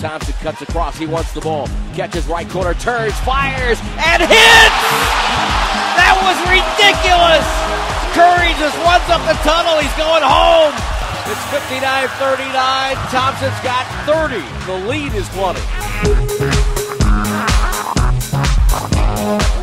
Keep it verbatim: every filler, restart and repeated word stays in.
Thompson cuts across. He wants the ball. Catches right corner, turns, fires, and hits! That was ridiculous! Curry just runs up the tunnel. He's going home. It's fifty-nine thirty-nine. Thompson's got thirty. The lead is twenty.